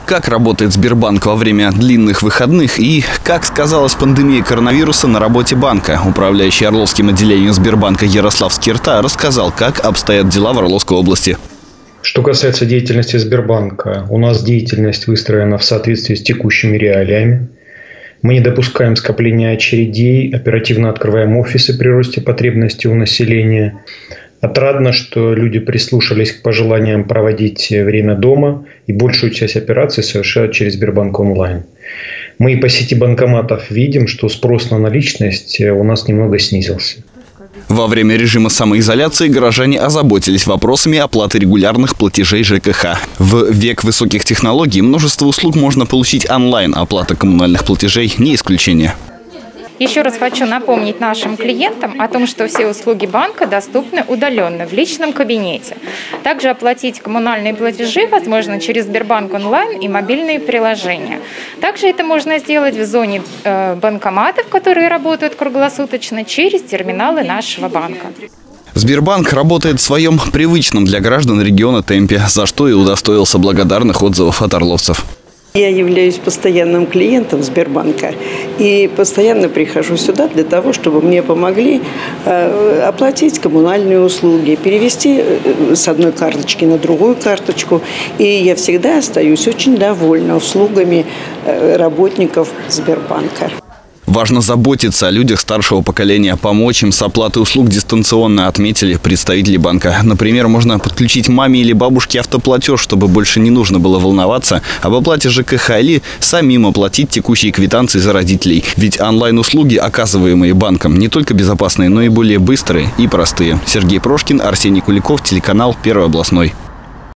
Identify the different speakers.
Speaker 1: Как работает Сбербанк во время длинных выходных и как сказалась пандемия коронавируса на работе банка. Управляющий Орловским отделением Сбербанка Ярослав Скирта рассказал, как обстоят дела в Орловской области.
Speaker 2: Что касается деятельности Сбербанка, у нас деятельность выстроена в соответствии с текущими реалиями. Мы не допускаем скопления очередей, оперативно открываем офисы при росте потребностей у населения. Отрадно, что люди прислушались к пожеланиям проводить время дома и большую часть операций совершают через Сбербанк онлайн. Мы и по сети банкоматов видим, что спрос на наличность у нас немного снизился.
Speaker 1: Во время режима самоизоляции горожане озаботились вопросами оплаты регулярных платежей ЖКХ. В век высоких технологий множество услуг можно получить онлайн. Оплата коммунальных платежей не исключение.
Speaker 3: Еще раз хочу напомнить нашим клиентам о том, что все услуги банка доступны удаленно в личном кабинете. Также оплатить коммунальные платежи возможно через Сбербанк онлайн и мобильные приложения. Также это можно сделать в зоне банкоматов, которые работают круглосуточно, через терминалы нашего банка.
Speaker 1: Сбербанк работает в своем привычном для граждан региона темпе, за что и удостоился благодарных отзывов от орловцев.
Speaker 4: Я являюсь постоянным клиентом Сбербанка и постоянно прихожу сюда для того, чтобы мне помогли оплатить коммунальные услуги, перевести с одной карточки на другую карточку. И я всегда остаюсь очень довольна услугами работников Сбербанка.
Speaker 1: Важно заботиться о людях старшего поколения, помочь им с оплатой услуг дистанционно, отметили представители банка. Например, можно подключить маме или бабушке автоплатеж, чтобы больше не нужно было волноваться об оплате ЖКХ или самим оплатить текущие квитанции за родителей. Ведь онлайн-услуги, оказываемые банком, не только безопасные, но и более быстрые и простые. Сергей Прошкин, Арсений Куликов, телеканал Первый областной.